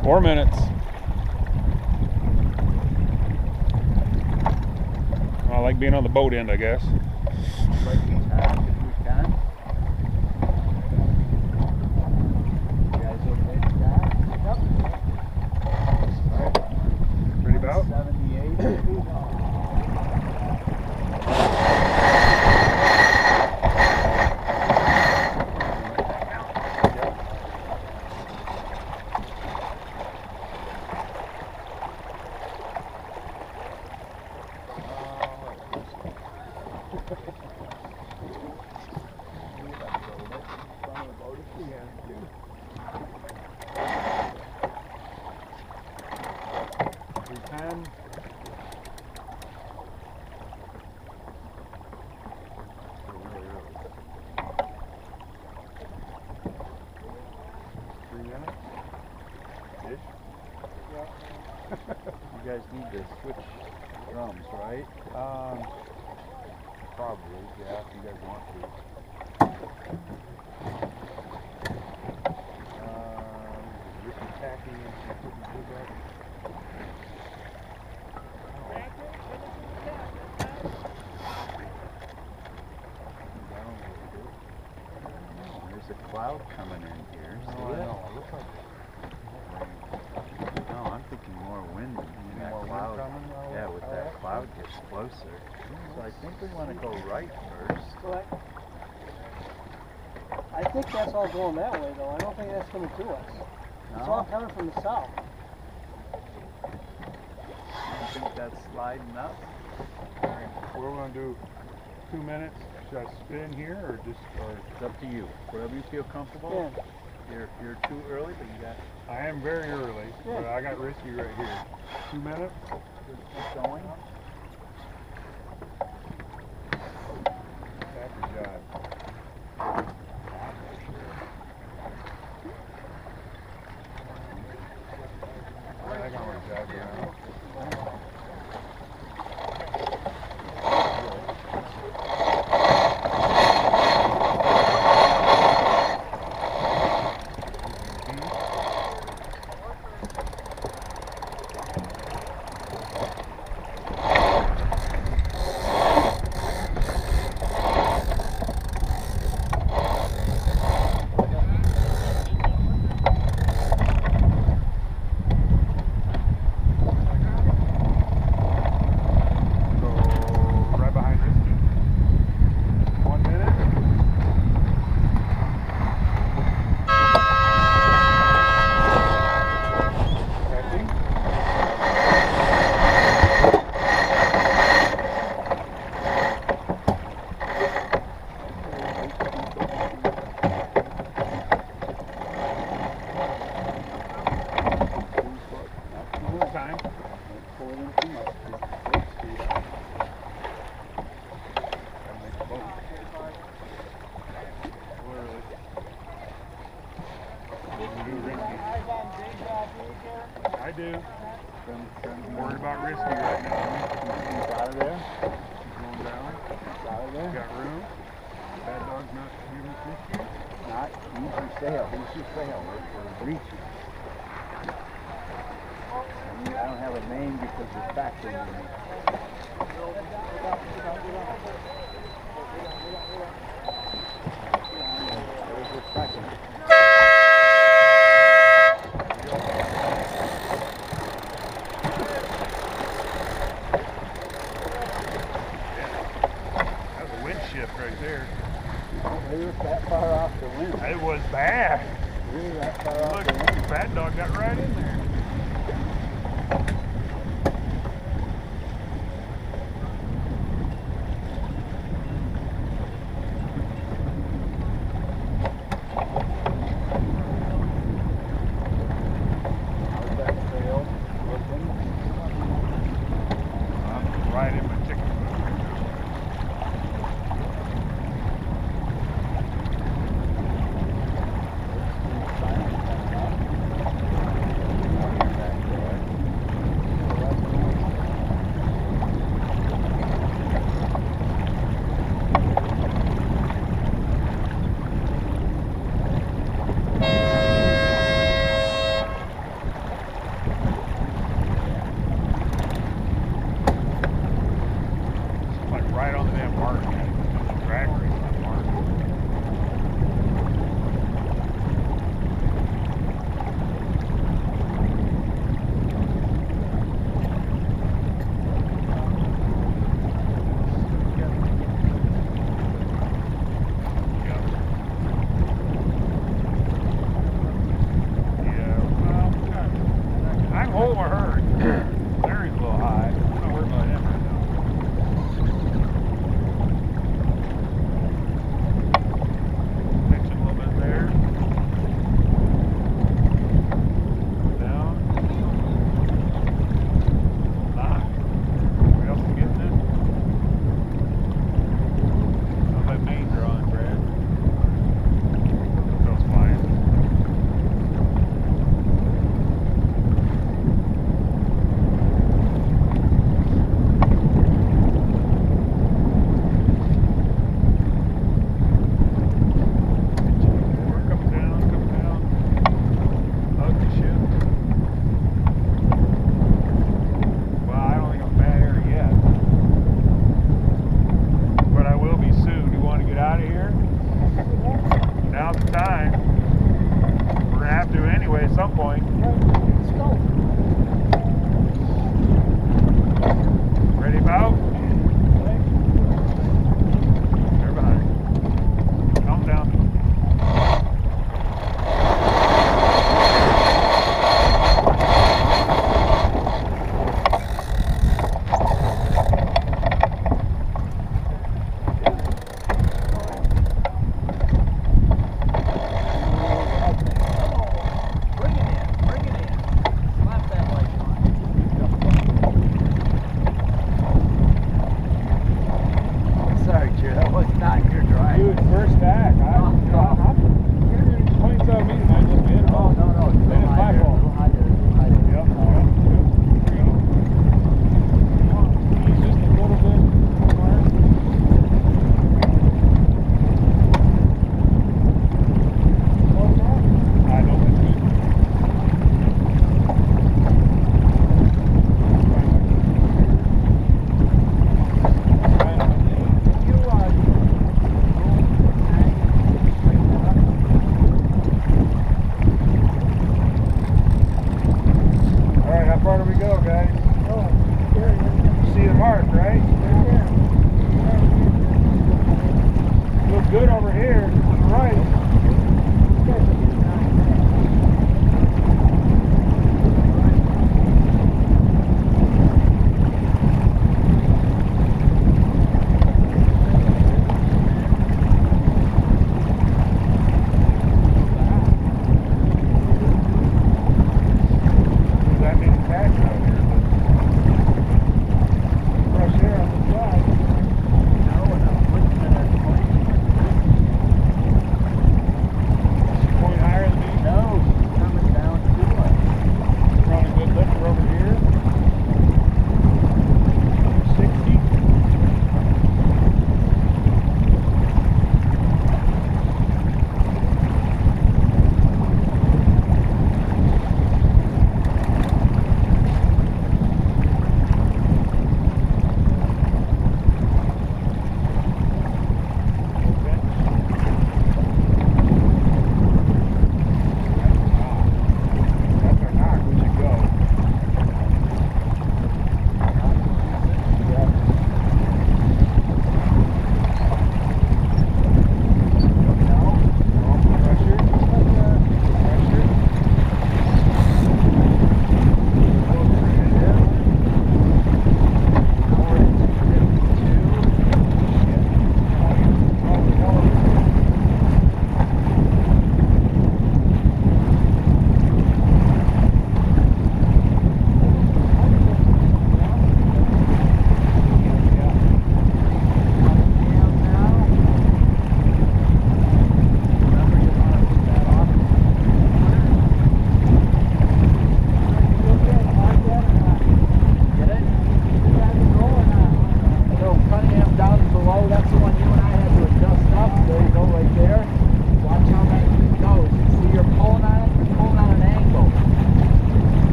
4 minutes. I like being on the boat end, I guess. Like these half if we can. You guys okay with that? Yep. Ready about? 78 feet. You guys need to switch drums, right? Probably, yeah, if you guys want to. Ricky tacking and putting good up. There's a cloud coming in here. See that? It looks like No, I'm thinking more wind. That cloud, yeah, with that cloud gets closer. So I think we want to go right first. I think that's all going that way, though. I don't think that's coming to us. It's all coming from the south. I think that's sliding up. What are we going to do? 2 minutes? Should I spin here or just? Or It's up to you. Whatever you feel comfortable. Yeah. You're too early, but you got. I am very early, but I got risky right here. 2 minutes? Keep going. After jive. I think I'm going to jive around. I do. I'm worried about risky right now. He's out of there. He's going down. Out of there. Got room. Bad dog's not giving fish. Not use your sail. Use your sail. We're reaching. I don't have a name because it's back there. There's your second. That's a wind shift right there. They were that far off the wind. It was bad. Really that far off Look, the wind. Bad dog got right in there. How's that sail looking? I'm right in my chicken. good over here, to the right. That means patch out here, but fresh air on the side. No, and I'm looking at that plane.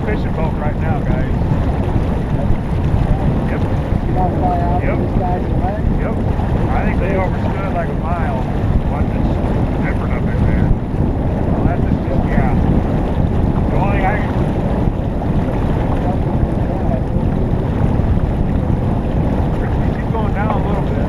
fishing boat right now, guys. Yep. You want to fly out Yep. with these guys in Leonard? Yep. I think they overstood like a mile. Watch this different up in there. Well, that's just, yeah. The only thing I can... Keep going down a little bit.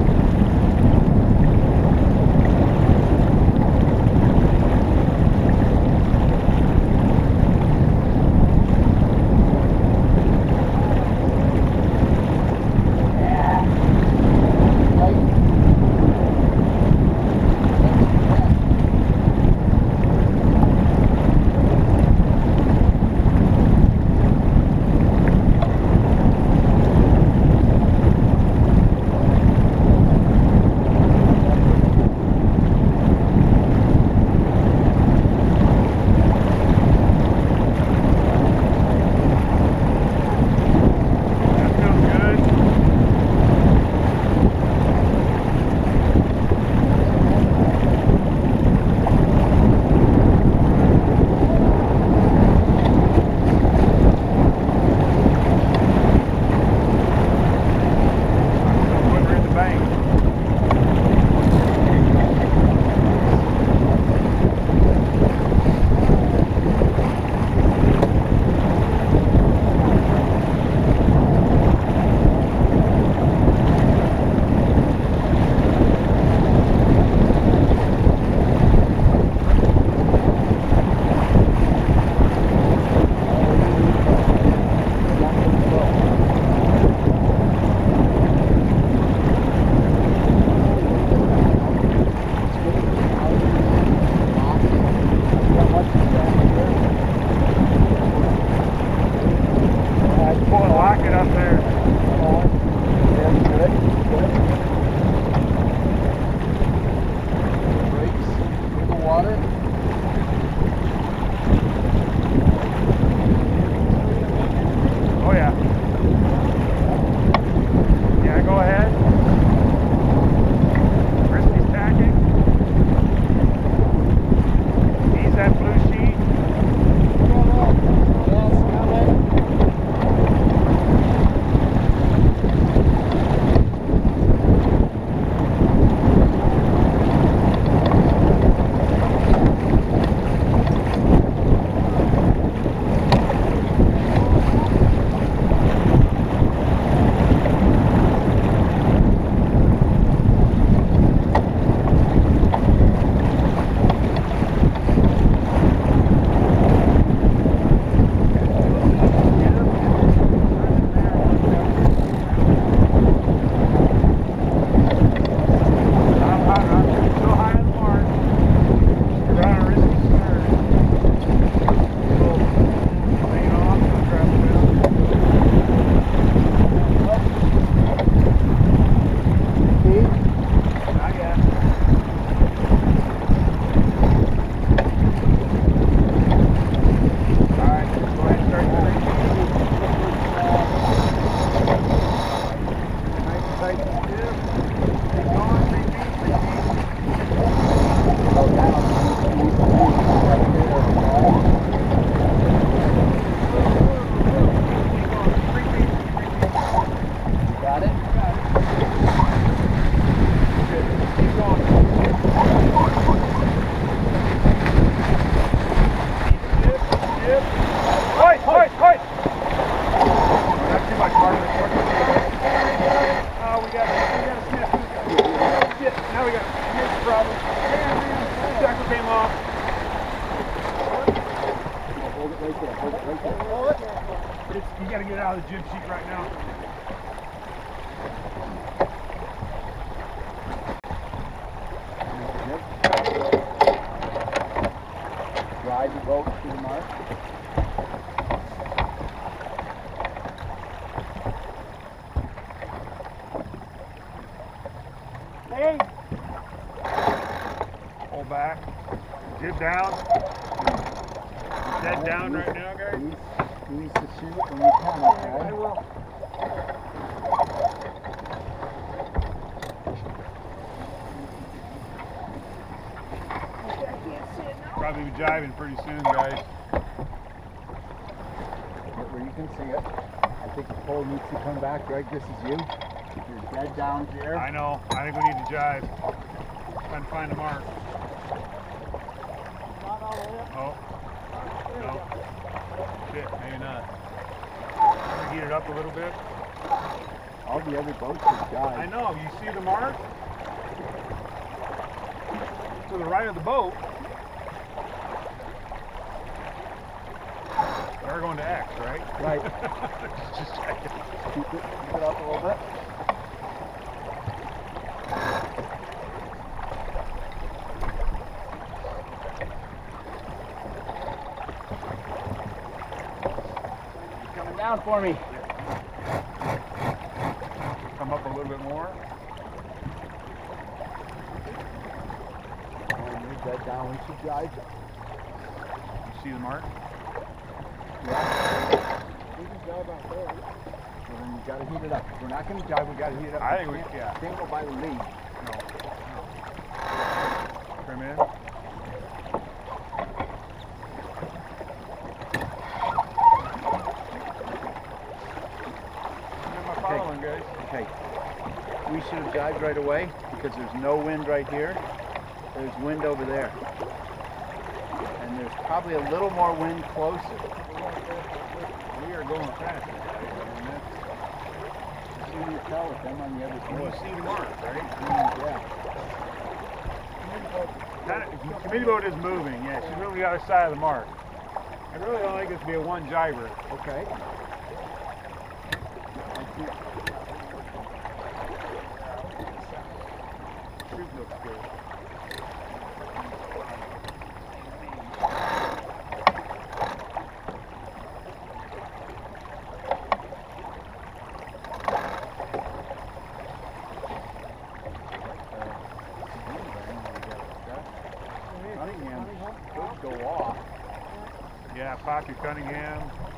You gotta get out of the jib sheet right now. Ride the boat to the mark. Hey! Pull back. Jib down. Dead down right now, guys. Use the chute when you come, okay? I will. Probably be jiving pretty soon, guys. where you can see it. I think the pole needs to come back. Greg, this is you. You're dead down here. I know. I think we need to jive. Trying to find the mark. Not all the way up. Oh. No. Shit, maybe not. Heat it up a little bit. All the other boats have died. I know. You see the mark? To the right of the boat. We're going to X, right? Right. Just checking. Keep it up a little bit. You're coming down for me. Come up a little bit more. And you're dead down. We should jive. You see the mark? Yeah. We can drive out there. So then you gotta heat it up. If we're not gonna jive, we gotta heat it up. I think we, can't, yeah. can't go by the lead. No. Trim in. Am I following, guys? Okay. We should have jived right away because there's no wind right here. There's wind over there. And there's probably a little more wind closer. We are going fast, guys. I mean, that's, You can tell with them on the other you shore. see the mark, right? Yeah. Committee boat is moving, yeah. She's really the other side of the mark. I really don't think it's to be a one jiber. Okay. Shoot looks good. Cunningham could go off. Yeah, Poppy Cunningham.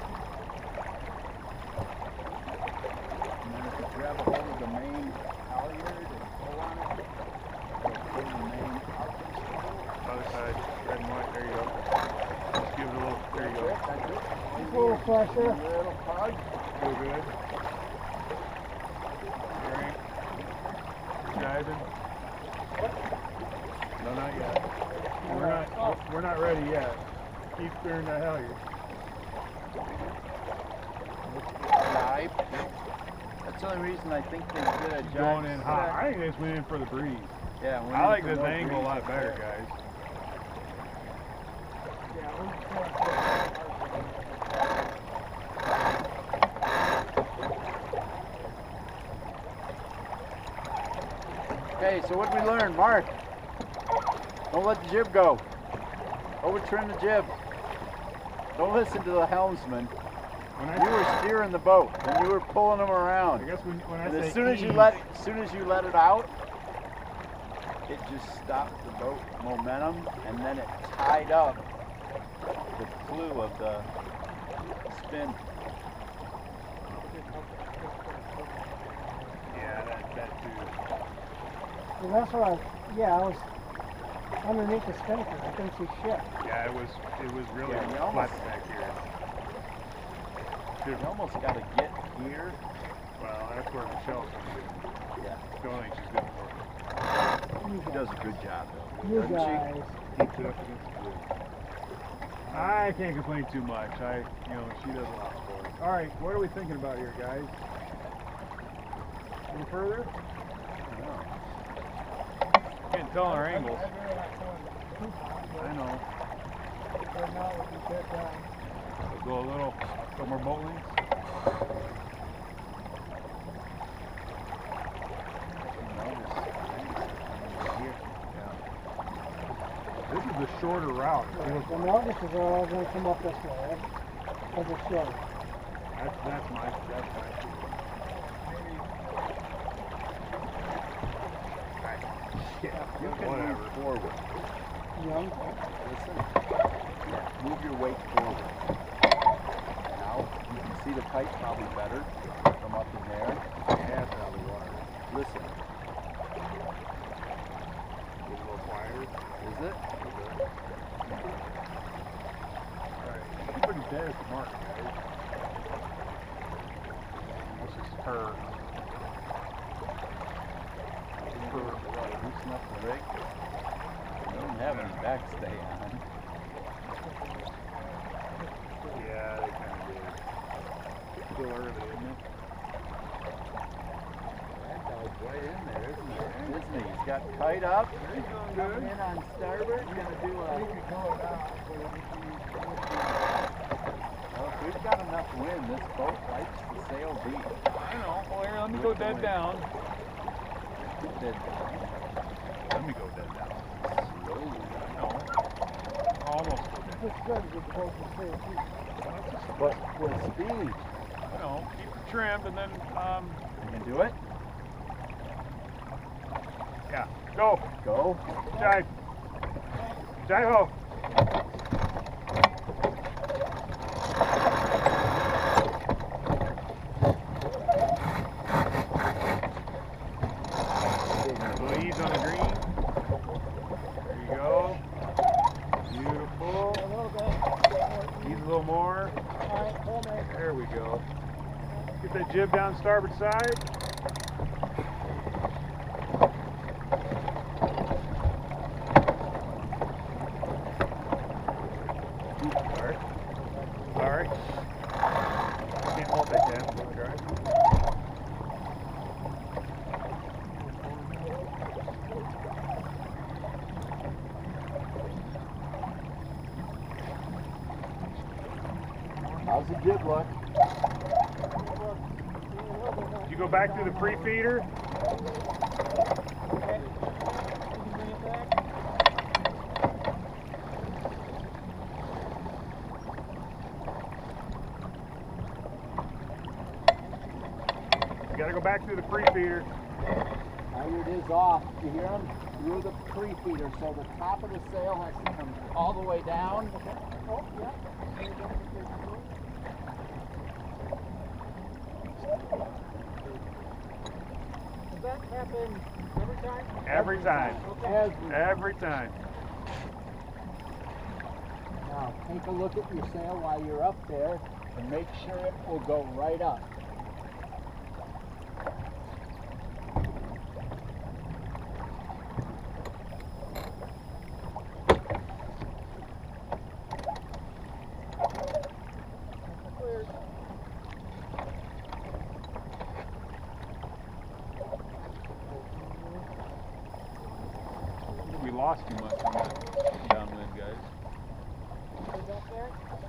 And then if you grab a hold of the main halyard and pull on it, it'll pull the main out. Other side, red and white. There you go. Just give it a little. There you go. That's it. A little pressure. Little pug. Feel good. Alright. Diving. No, not yet. We're not ready yet. Keep clearing that halyard. Jibe. That's the only reason I think they did a jibe. Going in hot. I think they just went in for the breeze. Yeah, I like this angle a lot better, guys. Okay, so what did we learn, Mark? Don't let the jib go. Over trim the jib. Don't listen to the helmsman. When I You were steering the boat and you were pulling them I around. guess when I And say as soon as you ease, let it out, it just stopped the boat momentum and then it tied up the clue of the spin. yeah, that too. And that's what I was underneath the spinnaker. I couldn't see shit. Yeah, it was really Yeah, you flat almost- back here. You almost got to get here. Well, that's where Michelle's going to do. Yeah. Don't think she's good for it. She does a good job though. You doesn't she? guys. Keeps it up against the blue. I can't complain too much. She does a lot for it. All right, what are we thinking about here, guys? Any further? Can't tell our angles. I know. We'll go a little more boat lengths. This is the shorter route. The notices are all going to come up this way, right? Because it's short. That's my Yeah, you can Whatever. move forward. Young. Listen. Yeah, move your weight forward. Now, you can see the pipe probably better from up in there. Yeah, it's out of the water. Listen, Get a little quieter. is it? Alright. Pretty dead at the mark, guys. Her. Who snuffed the rig? They don't have any backstay on. Yeah, they kind of did. Still early, isn't it? That dog's right in there, isn't he? Isn't he? He's got kite up. He's doing Coming good. in on starboard. Gonna do a. Well, if we've got enough wind, this boat likes to sail deep. I know. Well, here, let me go dead down. Dead down. Let me go dead down. Slowly. No. Almost. It's good with the boat to sail too. But with speed. You know, keep it trimmed and then, You can do it? yeah. Go. Go. Jive. Jive ho. Leaves on the green. There you go. Beautiful. A little bit. Needs a little more. Alright, hold it. There we go. Get that jib down starboard side. Sorry. Sorry. Can't multitask. Let me try. How's the jib look? Did you go back through the pre-feeder? Okay. You can bring it back. You gotta go back through the pre-feeder. Halyard is off. You hear him? Through the pre-feeder, so the top of the sail has to come all the way down. Oh, yeah. Does that happen every time? Every time. Okay. Every time. Now, take a look at your sail while you're up there and make sure it will go right up. Clear. We lost too much on that downwind, guys. Is that there?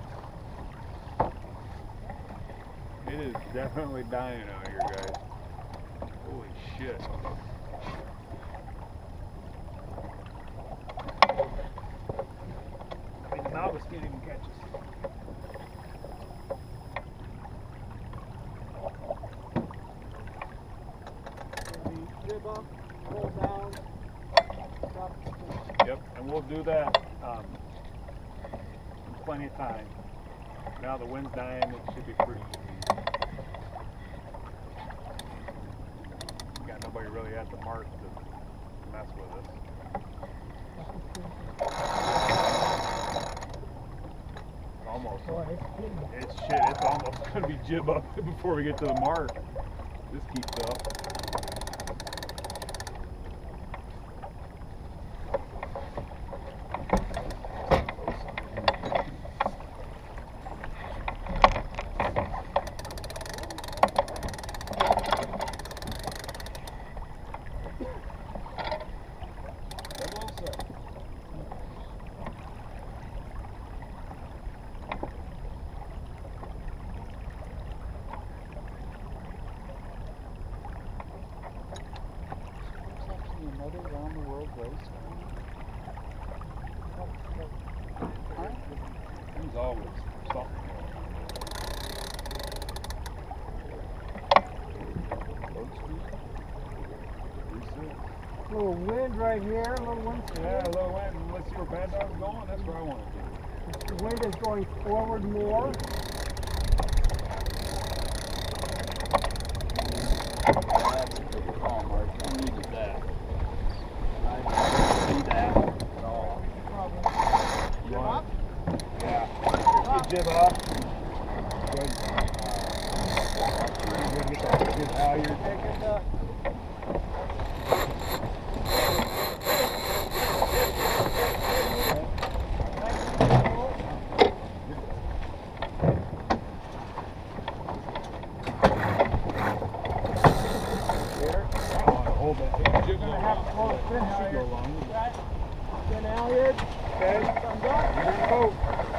It is definitely dying out here, guys. Holy shit. I mean, the Nautilus can't even catch us. Jib up, pull down, drop. Yep, and we'll do that in plenty of time. Now the wind's dying, it should be pretty easy. Got nobody really at the mark to mess with us. Almost. It's shit, it's almost gonna be jib up before we get to the mark. This keeps up. Another round the world race. There's always something. A little wind right here, a little wind. Yeah, a little wind. Let's see where Bad Dog's going. That's where I want to be. The wind is going forward more. That's a good call, Mark. I needed that. I didn't see that at all. You want? Yeah. Good jib up. Good. Get that good halyard. Hold that. You're gonna have to close fin halyard. Right? Fin halyard. Okay. Thumbs up. Here you go.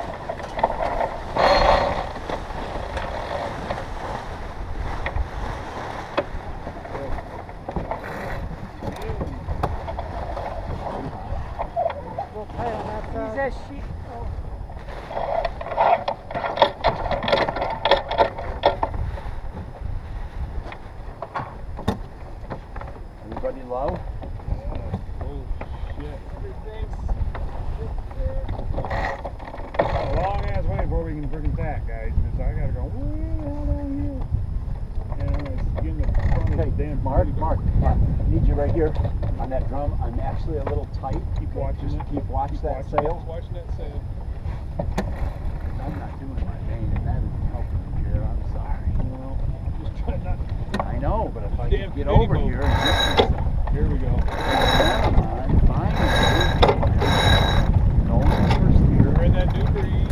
Little tight on that side. Use that sheet. Anybody low? A long ass way before we can freaking tack, guys. Because I gotta go way down here. And I'm gonna skin the front of Okay, the damn Mark, pretty Mark, Mark, I need you right here on that drum. I'm actually a little tight. Keep watching Just it. keep watching that sail. Watching that sail. I'm not doing my main, and that isn't helping me here. I'm sorry. Well, just try not. I know, but if I Damn could get committee over boat. here and get some Here we go. momentum on, finally. No first We're here. in that new breeze.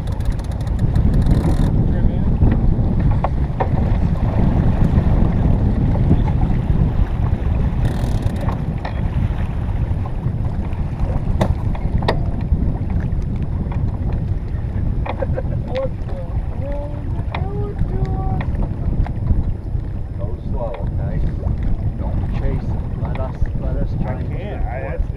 Trim in. Go slow, okay? Don't chase it. Let us try I and can't. shoot for it.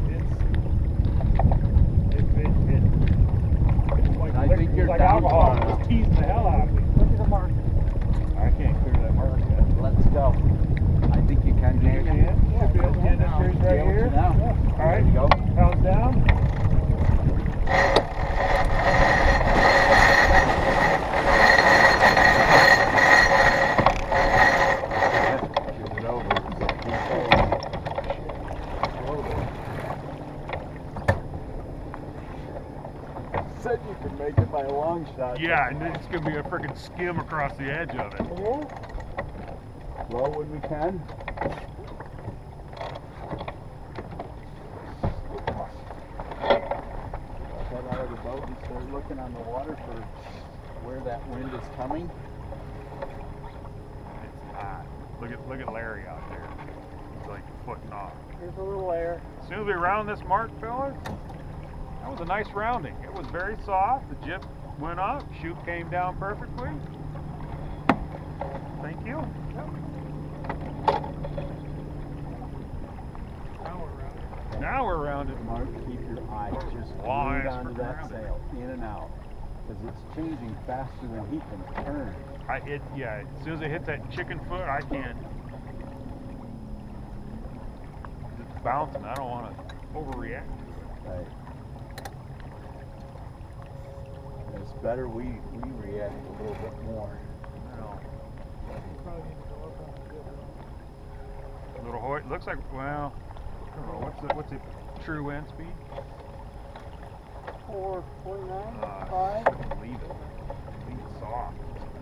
It's like, I think you're like down alcohol. far enough. It's teasing the hell out of me. Look at the mark. I can't clear that mark yet. Let's go. I think you can, You can't you? can? Should be able to get this trees Be right able to here. now. All There right. you go. Pounds down. Shoot it over. Keep going. Said you could make it by a long shot. Yeah, and it's gonna be a freaking skim across the edge of it. Slow when we can. Head out of the boat and start looking on the water for where that wind is coming. It's not. Look at Larry out there. He's like footing off. Here's a little air. As soon as we round this mark, fellas, that was a nice rounding. It was very soft. The jib went up. Chute came down perfectly. Thank you. Now we're rounded. Mark, keep your eye just Long glued as onto we're that rounded. sail, in and out. Because it's changing faster than he can turn. Yeah, as soon as it hits that chicken foot, I can't. It's bouncing. I don't want to overreact. Right. It's better we react a little bit more. No. Little Hoyt looks like, well, I don't know, what's the true wind speed? 449, 5. Leave it. Leave it soft.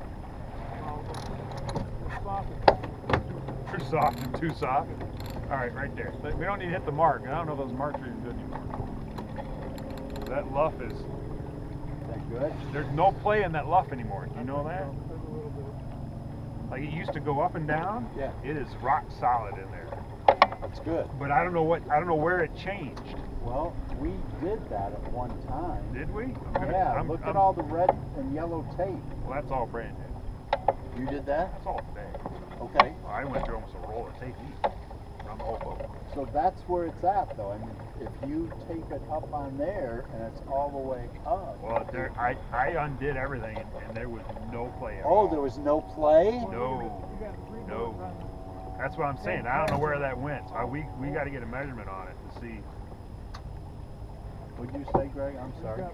Too soft and too soft. All right, right there. We don't need to hit the mark. I don't know if those marks are even good anymore. That luff is, Is that good? there's no play in that luff anymore. Do you know that? Like it used to go up and down. Yeah. It is rock solid in there. That's good. But I don't know where it changed. Well, we did that at one time. Did we? Yeah, look at all the red and yellow tape. Well, that's all brand new. You did that? That's all today. Okay. I went through almost a roll of tape each on the whole boat. So that's where it's at, though. I mean, if you take it up on there and it's all the way up. Well, I undid everything and there was no play at Oh, all. there was no play? No. That's what I'm saying. I don't know where that went. So we got to get a measurement on it to see. What'd you say, Greg? I'm sorry.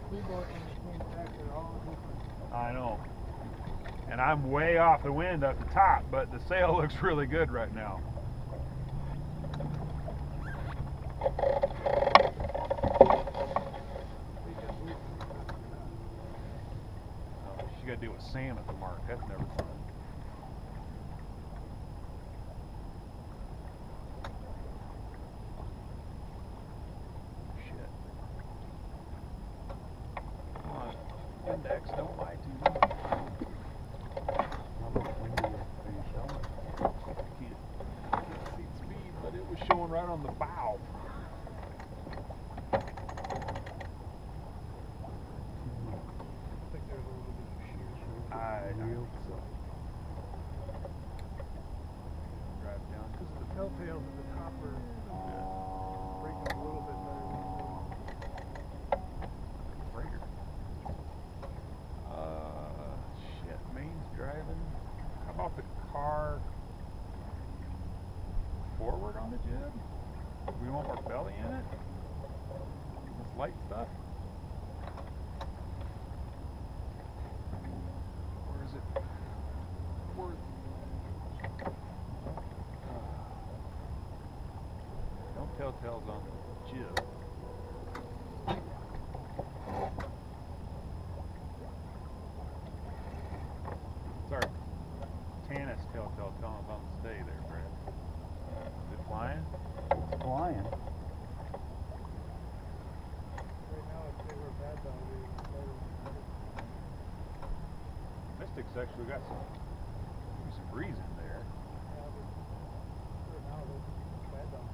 I know. And I'm way off the wind at the top, but the sail looks really good right now. She got to deal with Sam at the mark. That's never fun. on the bow. I think there's a little bit of shear. I think so. Drive down. Because the telltales at the top are breaking a little bit better than Freighter. Shit. Maine's driving. How about the car forward on the jib? We want more belly in it? This light stuff? Or is it worth? Don't tell tales on the jib. Sorry. Tanis telltale telling us on the stay there, Brad. Is it flying? It's flying. right now I'd say we're bad dog is better than Mystic's actually got some breeze in there. yeah, but right now they're bad dog.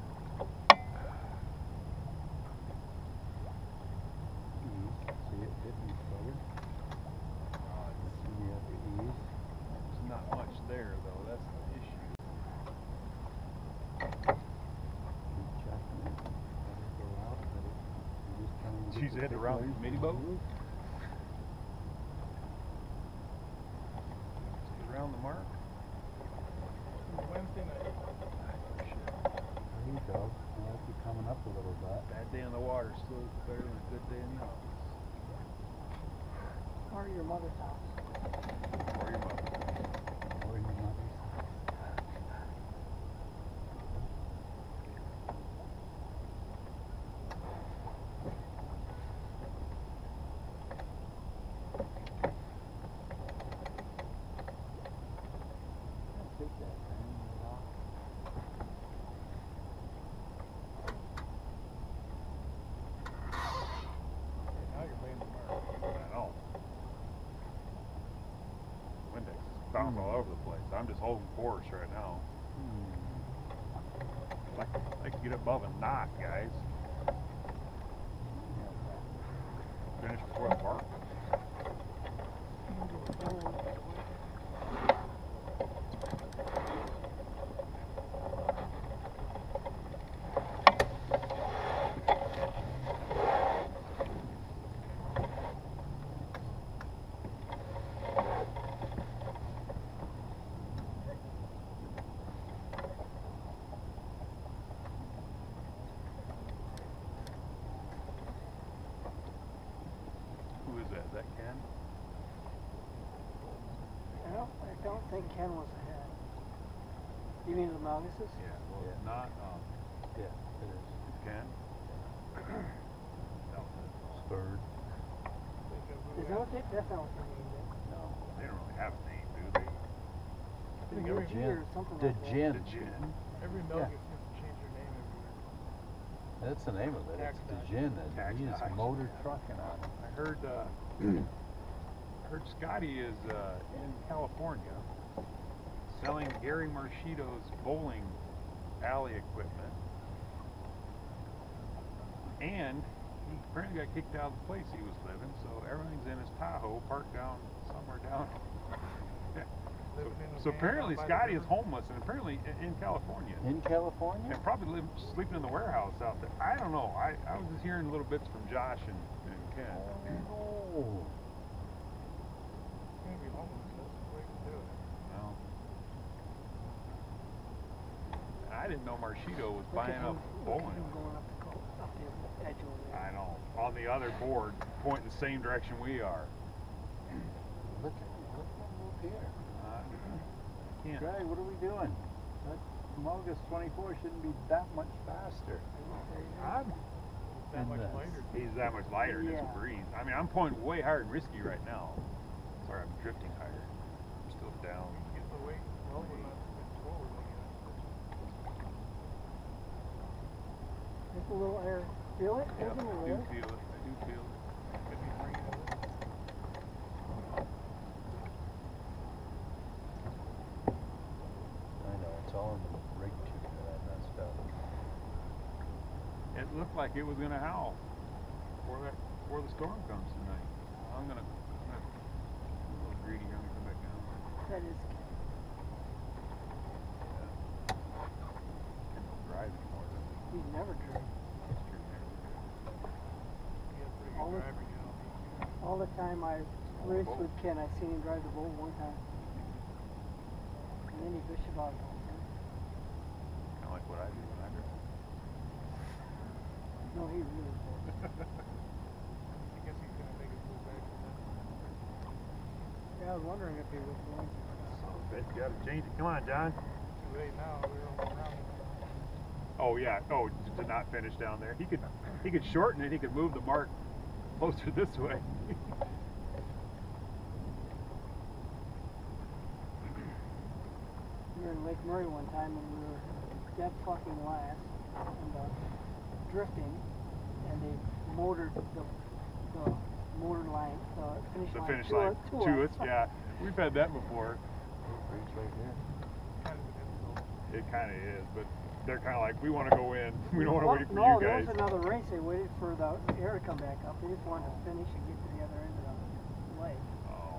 See it hitting forward. See you at the ease. There's not much there though, that's the issue. Keep checking it. Let it go out. Let it. You're just trying to get She's the heading thick around waves the mini to boat? move. Around the mark? Wednesday night. There you go. Now it's coming up a little bit. Bad day on the water still better than a good day in the office. Or your mother's house. Or your mother. Or your mother's. Take that, man. Now you're playing the mark. I know. Windex is bouncing all over the place. I'm just holding course right now. I can get above a knot, guys. Finish before I mark. Who is that? Is that Ken? I don't think Ken was ahead. You mean the Malguses? Yeah. Well, Yeah. it's not. Yeah, it is. Ken? Third. Is that what they, that's not what they named it? No. They don't really have a name, do they? The think new every- G or something The like that. gin. The gin. Every Yeah. milk seems to change their name every year. That's the name of it. Tax It's the dice. gin. Tax He is dice. motor trucking on it. I heard Scotty is in California selling Gary Marchito's bowling alley equipment, and he apparently got kicked out of the place he was living, so everything's in his Tahoe parked down somewhere down. Living in a So van apparently out by the Scotty is river. homeless, and apparently in California. In California? And probably sleeping in the warehouse out there. I don't know. I was just hearing little bits from Josh and Ken. Oh. He's gonna be homeless. That's the way to do it. Well, I didn't know Marchito was Look at buying him- up look at bowling. him going up the edge over there. I know. On the other board, pointing the same direction we are. Look at him move here. Can't. Greg, what are we doing? That Mogus 24 shouldn't be that much faster. I'm, It's that And much this. lighter. he's that much lighter and it's a Yeah. breeze. I mean, I'm pointing way higher and risky right now. Sorry, I'm drifting higher. I'm still down. Get the weight well enough to get forward like There's a little air. Feel it? Yep, There's a I little do air. feel it. I do feel it. that. Could be bringing it up. I know, it's all in the rig tube that I messed up. looked like it was gonna howl before the storm comes tonight. I'm gonna a little greedy. I'm gonna come back down. That is. Can't go drive anymore. Does he? He's never drove. It's true. Never did. He has pretty All good the- driving, you know. All the time I raced with Ken, I seen him drive the boat one time. And then he fished about it all the time. Kind of like what I do when I drive. No, he really did. I guess he's gonna make his move back to that. Yeah, I was wondering if he was going to. Bet you gotta change it. Come on, John. Too late now, we're all around. Oh yeah. Oh, to not finish down there. He could shorten it. He could move the mark closer this way. We were in Lake Murray one time and we were dead fucking last and drifting, and they motored the motor line, The finish finish line line to us. Yeah, we've had that before. Kind of an insult. It kind of is, but they're kind of like, we want to go in. We don't want to wait for no, you there guys. was another race. They waited for the air to come back up. They just wanted to finish and get to the other end of the lake. Oh.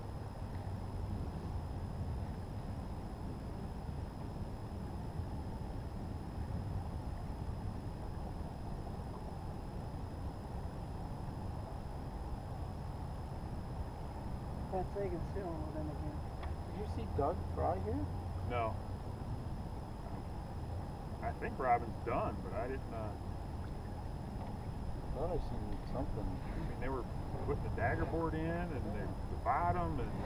Pat Sagan's sailing with them again. Did you see Doug Fry here? No. I think Robin's done, but I didn't. Thought I seen something. I mean, they were putting the dagger board in and the bottom and.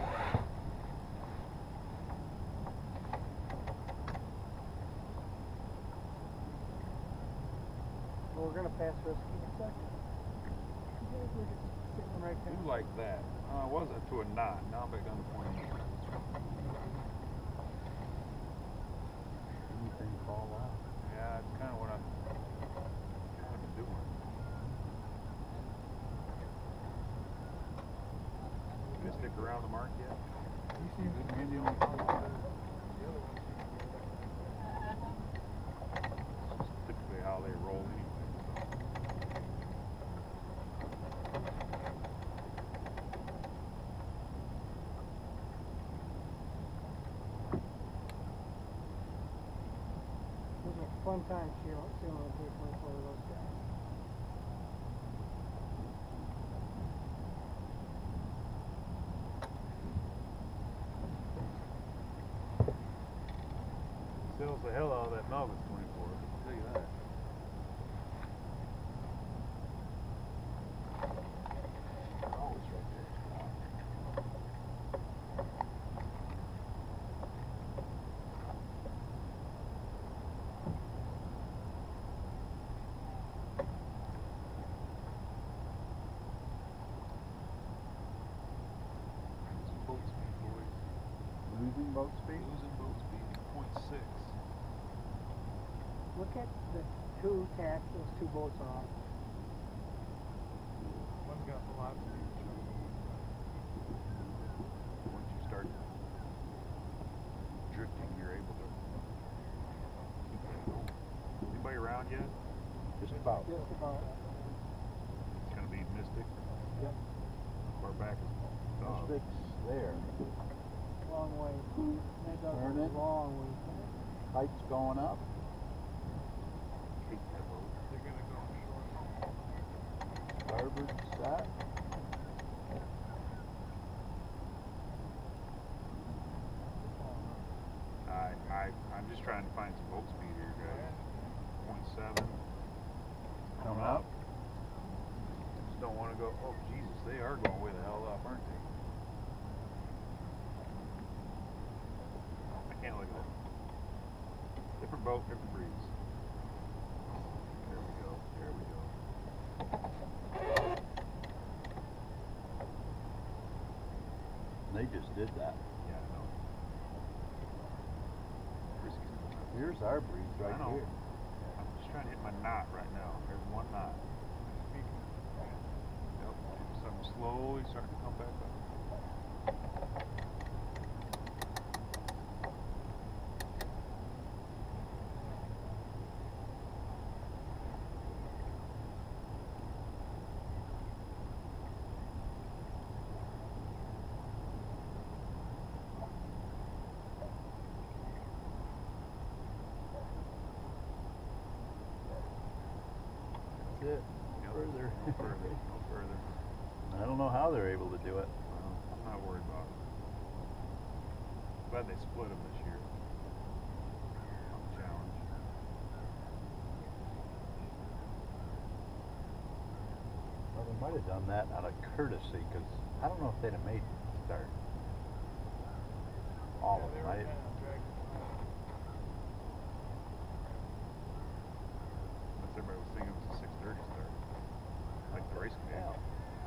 Well, we're gonna pass Risky in a second. We're just sitting right Who there. like that? I wasn't to a knot. Now I'm back down to 20. Anything fall out? Yeah, it's kind of what I've kind of been doing. You gonna stick around the mark yet? He seems to be the only one that the other one seems to be It's just typically how they roll anyway. It was a fun time sailing with Big Wing for those guys. Sells the hell out of that novice 24. I'll tell you that. Oh, it's right there. Losing boat speed, boys. Losing boat speed? Losing boat speed. 0.6. Look at the two tacks those two boats are on. One's got velocity. Once you start drifting, you're able to keep that going. Anybody around yet? Just about. Just about. It's gonna be Mystic. Yep. Far back is Dog. Mystic's there. Long way. That does Turn a it. long way. Heights going up. Hate that boat. They're gonna go short. Starboard set. I'm just trying to find some boat speed here, guys. 0.7. Coming up. Just don't want to go. Oh Jesus, they are going way the hell up, aren't they? I can't look at it. Different boat, different breeze. There we go. There we go. They just did that. Yeah, I know. Risky's coming up. Here's our breeze right I know. here. I'm just trying to hit my knot right now. There's one knot. Yep. So I'm slowly starting to come back up. further. No further. No further. I don't know how they're able to do it. Well, I'm not worried about it. Glad they split them this year. On the challenge. Well, they might have done that out of courtesy, because I don't know if they'd have made it start. All of They them. were I, kind of dragging them out. Unless everybody was thinking it was a 6:30 start. Like the race game. yeah.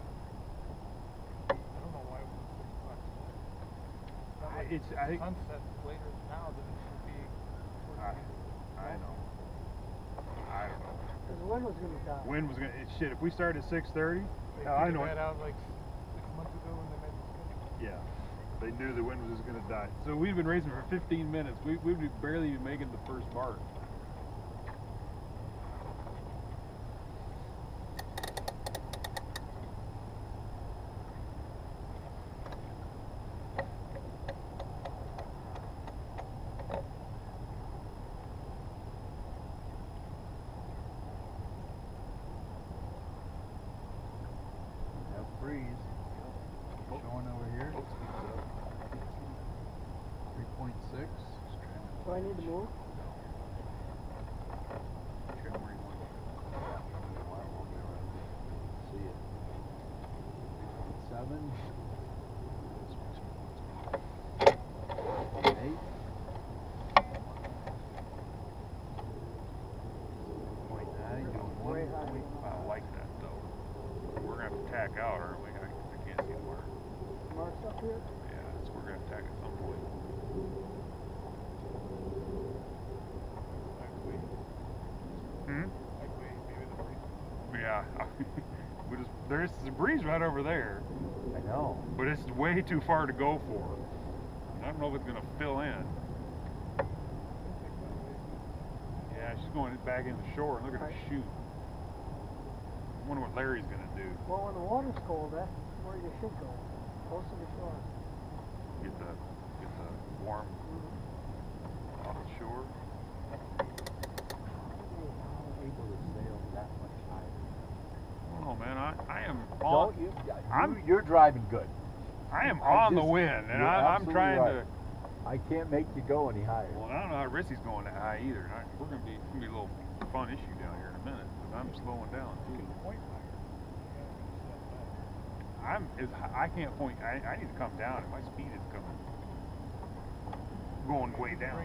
I don't know why it was 6 o'clock. It's not like I think sunset later now than it should be. towards the end of the I know. I don't know. Because the wind was going to die. Wind was gonna shit. If we started at 6:30, They I figured know. that out like 6 months ago when they made the schedule. Yeah, they knew the wind was just gonna die. So we've been racing for 15 minutes. We'd be barely even making the first mark. Yep, breeze. Showing over here. 3.6. Do I need to move? See it. 3.7. 8. 0.9. Way high. I like that though. We're gonna have to tack out, aren't we? I can't see the mark. Marks up here? Yeah, so we're gonna have to tack at some point. Hmm? Like maybe the breeze. Yeah. There's a breeze right over there, I know. but it's way too far to go for. I don't know if it's gonna fill in. Yeah, she's going back in the shore and look at her Right. shoot. I wonder what Larry's gonna do. Well, when the water's cold, that's where you should go. Close to the shore. Get the warm off the shore. Able to sail that much higher. I don't know, man. I am on. Don't you? I'm- You're driving good. I am I on the just- wind, and you're I'm absolutely trying right. to. I can't make you go any higher. Well, I don't know how Rissy's going that high either. And we're gonna be a little fun issue down here in a minute because I'm slowing down too. I can't point. I need to come down, and my speed is going way down.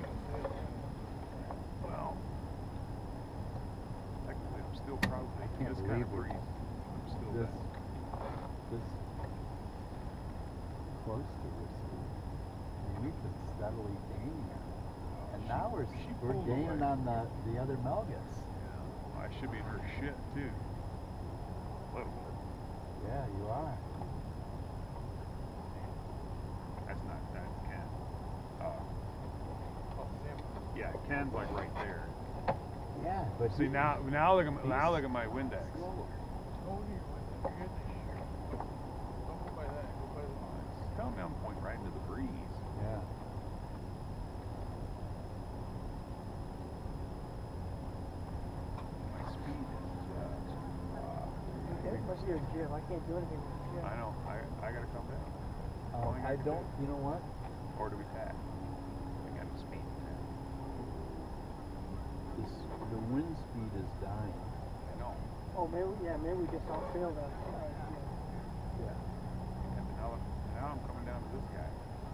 Well, technically, I'm still probably I can't this kind of believe breeze. I'm still This, that. this close to this. I mean, we've been steadily gaining on it. And now we're pulled gaining away. on the other Melgas. Yeah, I should be in her shit too. A little bit. Yeah, you are. That's Ken. Yeah, Ken's like right there. Yeah, but See now look at my Windex. Don't go by that. Go by the It's coming down point right into the breeze. Yeah. My speed is Okay, what's your jib? I can't do anything with the jib. I know. I gotta come down. Only I got don't. two. You know what? Or do we tack? I got the speed. The wind speed is dying. I know. Oh, maybe we just all failed that. Yeah. And now I'm coming down to this guy.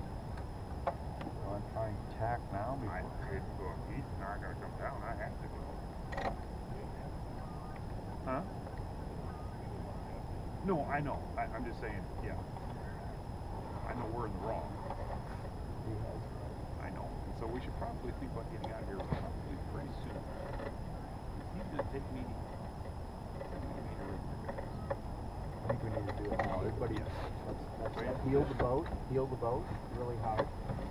So I'm trying to tack now. He's not gonna come down. I have to go. Huh? No, I know. I'm just saying, yeah. I know we're in the wrong. He has. I know. And so we should probably think about getting out of here probably pretty soon. He's gonna take me. I think we need to do it now. Everybody, let's heel the boat really hard.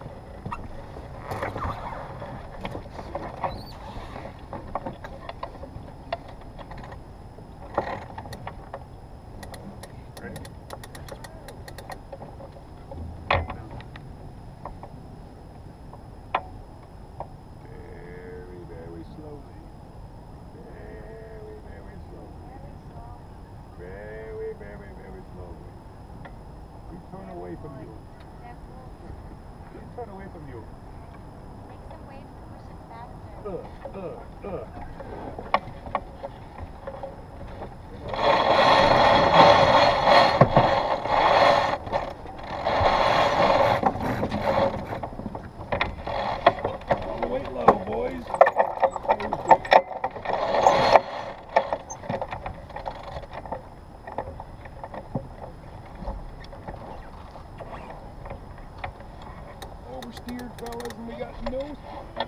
Ready? Very, very slowly. Very, very slowly. turn away from you. Turn away from you. Make some waves to push it faster. Weight level, boys. Oversteered, fellas, and we got no speed.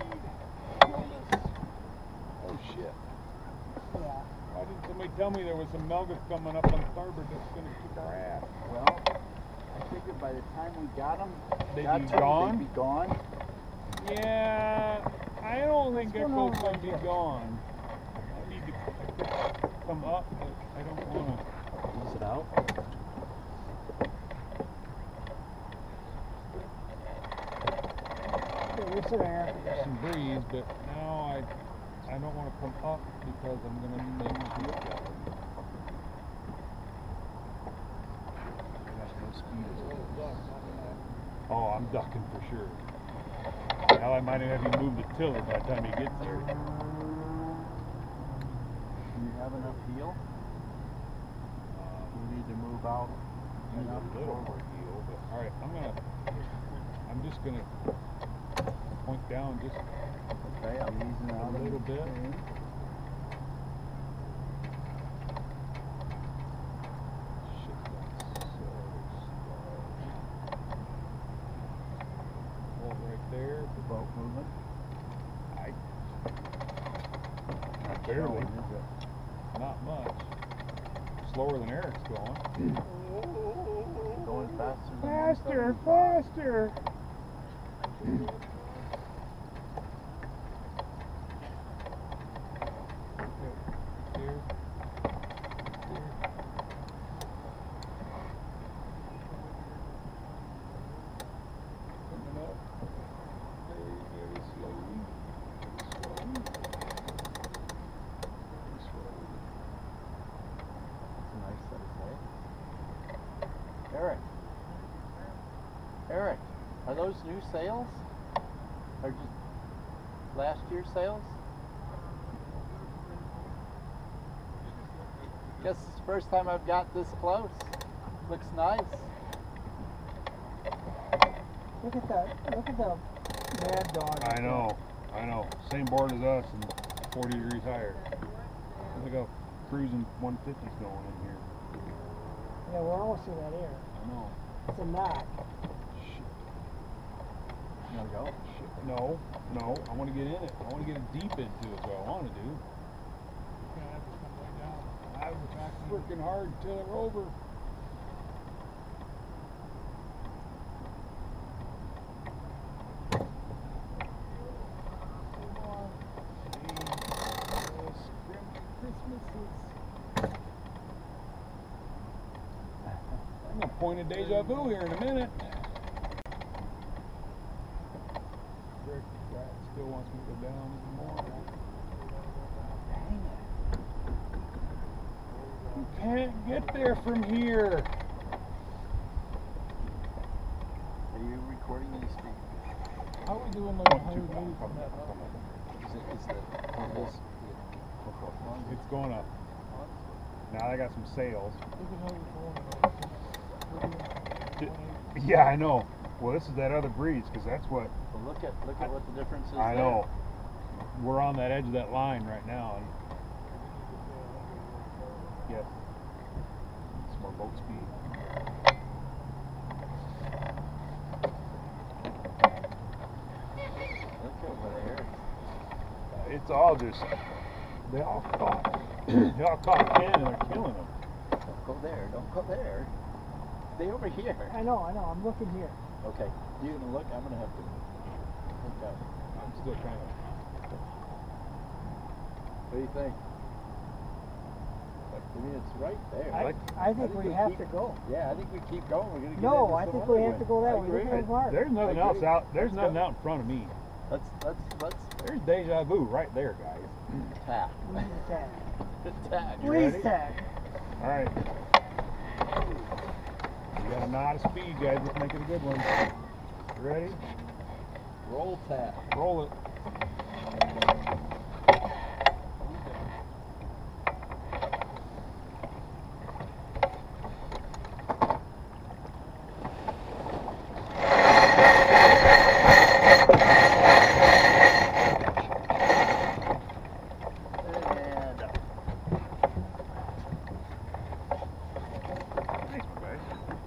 Oh shit. Yeah. Why didn't somebody tell me there was some Melga coming up on starboard that's gonna kick our ass? Well, I figured by the time we got them, They'd be gone? They'd be gone. Yeah, I don't think What's Echo's going on gonna right be here? gone. I need to come up, but I don't wanna. Ease it out. Okay, we're sitting there. There's some breeze, but now I don't want to come up because I'm gonna make it look at it. Got no speed as well. Oh, I'm ducking for sure. Now I might have you move the tiller by the time he gets there. Do you have enough heel? You need to move out Use enough a little more forward. heel, but all right, I'm just gonna point down just Okay, I'm easing a out little bit. Shit, that's so slow. Hold right there. The boat moving. Barely. Is it? Not much. Slower than Eric's going. Going faster than Faster, 175. faster. Okay, here. Coming up. Very, very slowly. Very slowly. That's a nice set of sails. Eric. Eric, are those new sails? Or just last year's sails? Guess it's the first time I've got this close. Looks nice. Look at that. Look at the mad dog. I know. Same board as us and 40 degrees higher. Look how cruising 150's going in here. Yeah, we're almost in that air. I know. It's a knock. Shit. No go. Shit. No. I want to get in it. I want to get it deep into it. That's what I want to do. I was working hard till they're over. I'm gonna point a deja vu here in a minute. Rick Pratt still wants me to go down even more. Dang it. You can't get there from here. Are you recording these speed? How are we doing like 100 meters from that? It's going up. Now I got some sails. Yeah, I know. Well, this is that other breeze because that's what Well, look at what the difference is. I there. know. We're on that edge of that line right now. And yes, some more boat speed. Look over there. It's all just they all caught. They all caught Ken and they're killing them. Don't go there. Don't go there. Stay over here. I know. I'm looking here. Okay. You gonna look? I'm gonna have to look out. I'm still trying to. What do you think? I mean, it's right there. I think we have to go. Yeah, I think we keep going. We're gonna get No, into I some think other we have wind. to go that I way. agree. Look at the mark. There's nothing I else agree. out. There's Let's nothing go. out in front of me. Let's There's deja vu right there, guys. tack. Tag. Tack. Please ready? tag. All right. You got a knot of speed, guys. Let's make it a good one. You ready? Roll tap. Roll it. And up. Nice one, guys.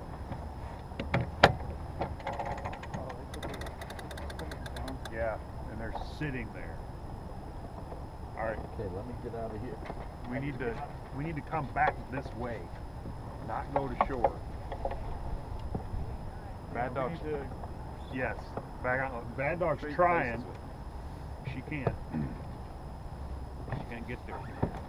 Yeah, and they're sitting there. All right, Okay, let me get out of here. we need to come back this way, not go to shore. Bad Dog's yes. Bad Dog's trying. She can't. She can't get there.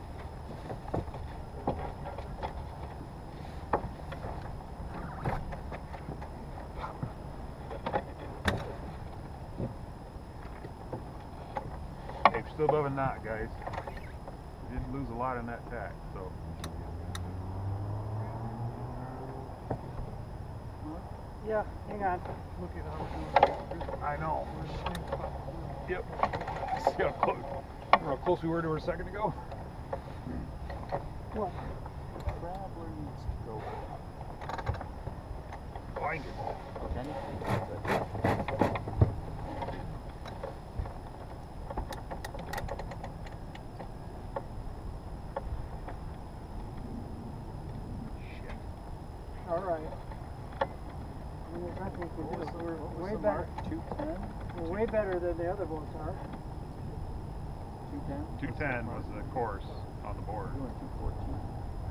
Hey, still above a knot, guys. We didn't lose a lot in that tack, so. Yeah, hang on. Look at how we're doing. I know. We're in the same spot we're doing. Yep. See how close, remember how close we were to her a second ago? What? Traveler needs to go. Oh, I can get Anything. shit. All right. I mean, there's nothing we can do. We're way better. 210? We're way better than the other boats are. 210? 210 was the course on the board. Doing 214.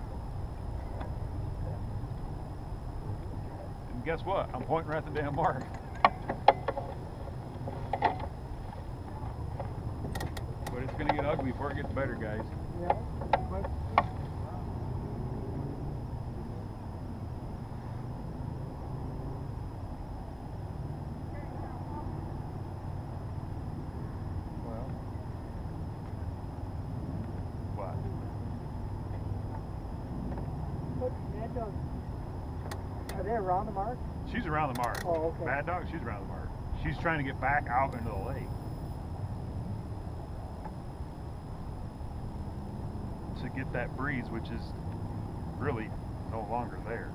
And guess what? I'm pointing right at the damn mark. But it's gonna get ugly before it gets better, guys. Yeah. But Well. What? Mad Dog, are they around the mark? She's around the mark. Oh, okay. Bad Dog, she's around the mark. She's trying to get back out into the lake. To get that breeze, which is really no longer there.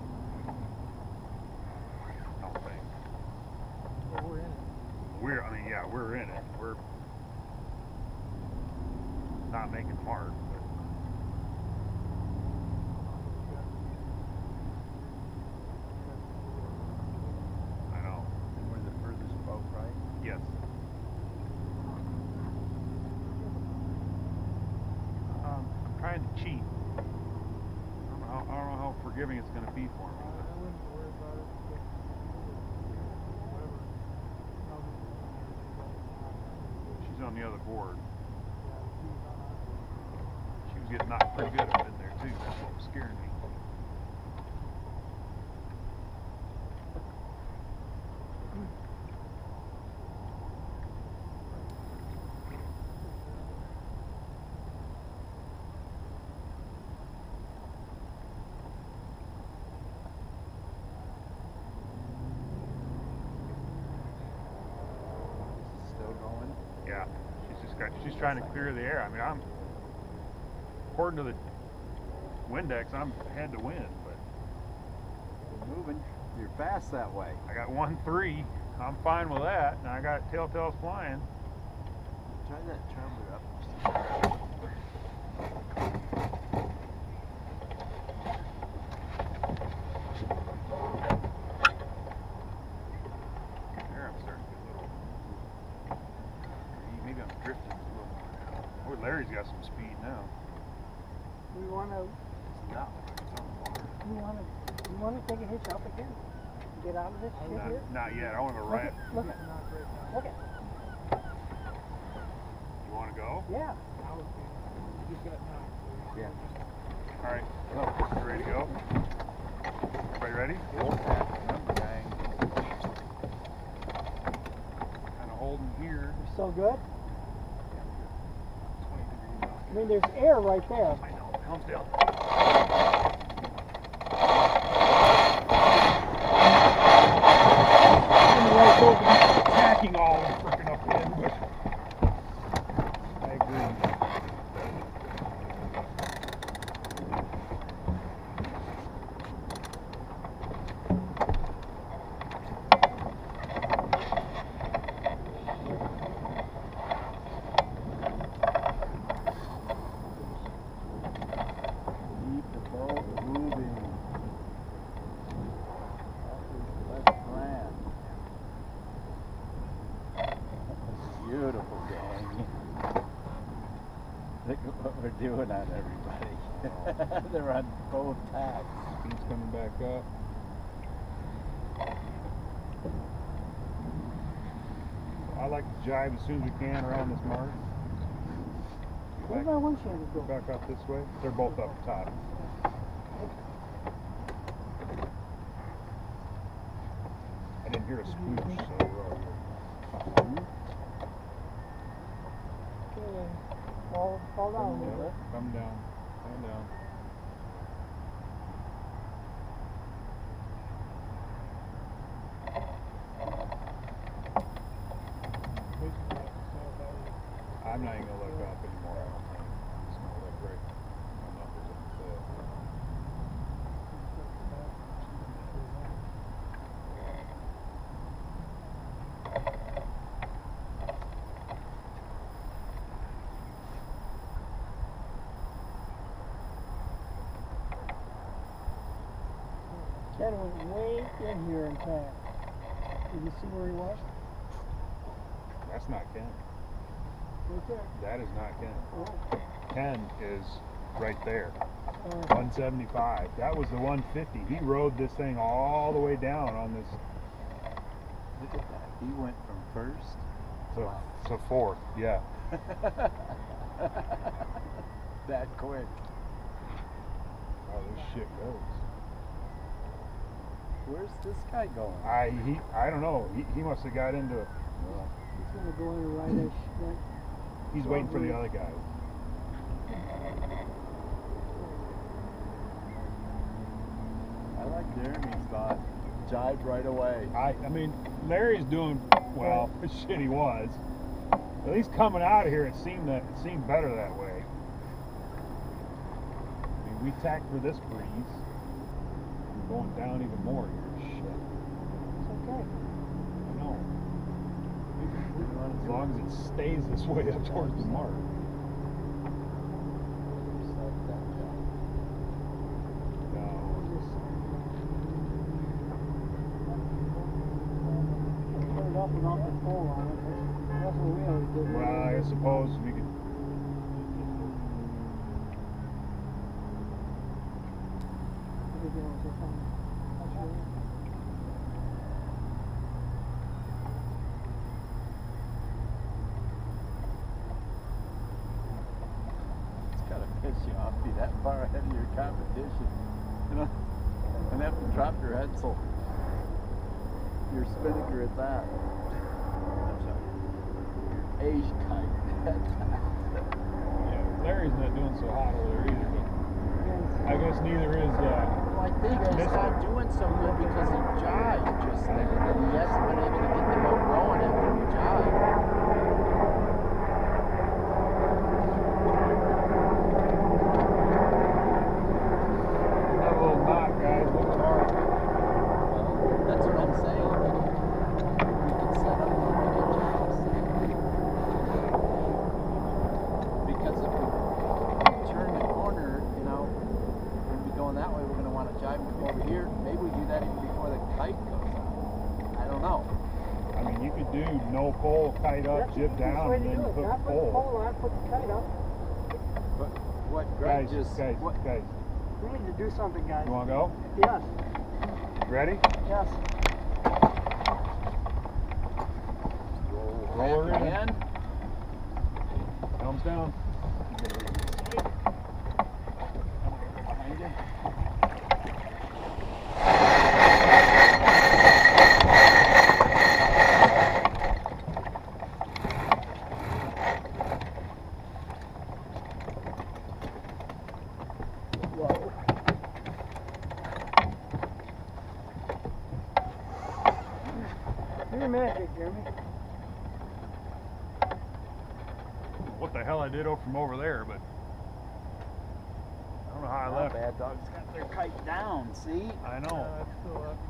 I don't think. Well, we're in it. We're in it. We're not making the mark, but I know. And we're the furthest boat, right? Yes. I'm trying to cheat. I don't know how forgiving it's going to be for me. I wouldn't worry about it. But whatever. I'll just She's on the other board. yeah, she's on our board. She was getting knocked pretty good up in there too. That's what was scaring me. Still going? Yeah, she's trying to clear the air. I mean, according to the Windex, I'm head to wind, but You're moving. You're fast that way. I got 1-3. I'm fine with that, and I got telltales flying. Try that traveler up. There, I'm starting to get a little. Maybe I'm drifting a little more now. Boy, Larry's got some speed now. We wanna, No. you wanna take a hitch up again? Get out of this shit here? Not yet. I want to go Look right. at, look at, Not right now. look at. You want to go? Yeah. Now it's being, you just got knocked. Yeah. All right. Go. You ready to go? Everybody ready? Roll tap. Bang. Kind of holding here. You're so good. 20 degrees out. I mean, there's air right there. I know. Calm down. doing on everybody. They're on both tacks. Speed's coming back up. I like to jive as soon as we can around this mark. Where's my windshield go? Back up this way. They're both up top. I didn't hear a sploosh, so we're all good. Okay, fall down a little bit. Come down. Come down. I'm not even gonna look up anymore. I don't think. I'm just gonna look right. My numbers on the tail. Ken was way in here in time. Did you see where he was? That's not Ken. Right there. That is not Ken. Oh. Ken is right there. 175. Uh, That was the 150. He rode this thing all the way down on this Look at that. He went from first to fourth. Yeah. that quick. How this shit goes. Where's this guy going? I don't know. He must have got into. he's gonna go in and ride that. He's waiting for the other guy. I like Jeremy's thought. Jive right away. I mean, Larry's doing well. Shit, he was. At least coming out of here, it seemed better that way. I mean, we tacked for this breeze. We're going down even more here. Shit. It's okay. I know. As long as it stays this way up towards the mark. Put it up and off the pole on it. That's what we always did. Well, I suppose we could. It's gotta piss you off to be that far ahead of your competition. You know? And have to drop your Edsel. Your Spinnaker at that. Asia kite. Yeah, Larry's not doing so hot over there either, but I guess neither is. Well, I think he's not doing so good because he jived just then. And he hasn't been able to get the boat going after he jived. That little knot, guys, looking hard. Well, that's what I'm saying. We can set up where we get jives. Because if we turn the corner, you know, when we going that way, we're going to want to jive and come over here. Maybe we do that even before the kite goes out. I don't know. I mean, you could do no pole, kite up, jib down, and then put Not put the pole. pole on, put the kite up. But what Greg Guys, guys, what, guys, We need to do something, guys. you want to go? Yes, Ready? yes. Roll her in. again. Thumbs down. Behind you. Whoa. Do your magic, Jeremy. What the hell I did from over there, but I don't know how I Now left. Bad Dog's got their kite down, see? I know. It's still up.